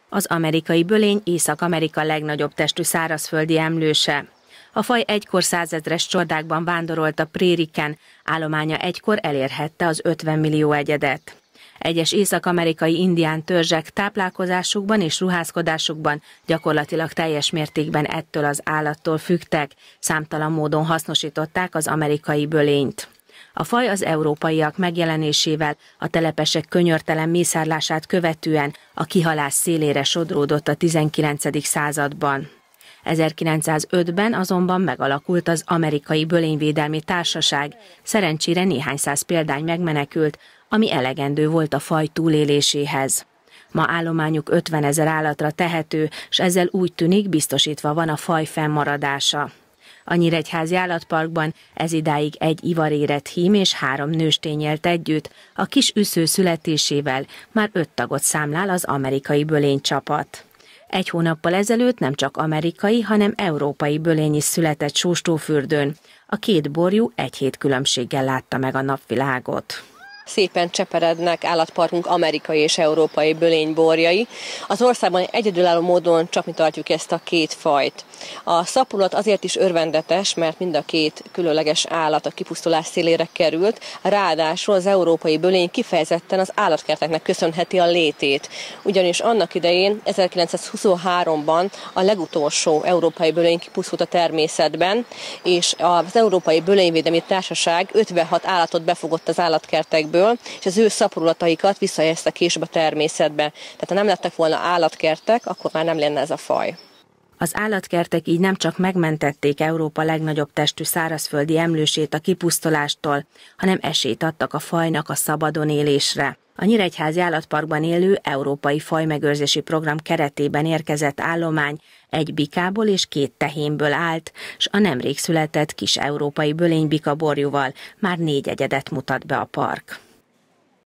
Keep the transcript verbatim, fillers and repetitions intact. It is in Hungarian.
Az amerikai bölény Észak-Amerika legnagyobb testű szárazföldi emlőse. A faj egykor százezres csordákban vándorolt a prériken, állománya egykor elérhette az ötven millió egyedet. Egyes észak-amerikai indián törzsek táplálkozásukban és ruházkodásukban gyakorlatilag teljes mértékben ettől az állattól függtek, számtalan módon hasznosították az amerikai bölényt. A faj az európaiak megjelenésével, a telepesek könyörtelen mészárlását követően a kihalás szélére sodródott a tizenkilencedik században. ezerkilencszázötben azonban megalakult az Amerikai Bölényvédelmi Társaság, szerencsére néhány száz példány megmenekült, ami elegendő volt a faj túléléséhez. Ma állományuk ötvenezer állatra tehető, s ezzel úgy tűnik, biztosítva van a faj fennmaradása. A Nyíregyházi Állatparkban ezidáig egy ivarérett hím és három nőstény élt együtt, a kis üsző születésével már öt tagot számlál az amerikai bölénycsapat. Egy hónappal ezelőtt nem csak amerikai, hanem európai bölény is született Sóstófürdőn. A két borjú egy hét különbséggel látta meg a napvilágot. Szépen cseperednek állatparkunk amerikai és európai bölényborjai. Az országban egyedülálló módon csapni tartjuk ezt a két fajt. A szaporulat azért is örvendetes, mert mind a két különleges állat a kipusztulás szélére került, ráadásul az európai bölény kifejezetten az állatkerteknek köszönheti a létét. Ugyanis annak idején, ezerkilencszázhuszonháromban a legutolsó európai bölény kipusztult a természetben, és az Európai Bölényvédelmi Társaság ötvenhat állatot befogott az állatkertekből, és az ő szaporulataikat visszahelyezte később a természetbe. Tehát ha nem lettek volna állatkertek, akkor már nem lenne ez a faj. Az állatkertek így nem csak megmentették Európa legnagyobb testű szárazföldi emlősét a kipusztulástól, hanem esélyt adtak a fajnak a szabadon élésre. A Nyíregyházi Állatparkban élő Európai Fajmegőrzési Program keretében érkezett állomány egy bikából és két tehénből állt, s a nemrég született kis európai bölénybika borjúval már négy egyedet mutat be a park.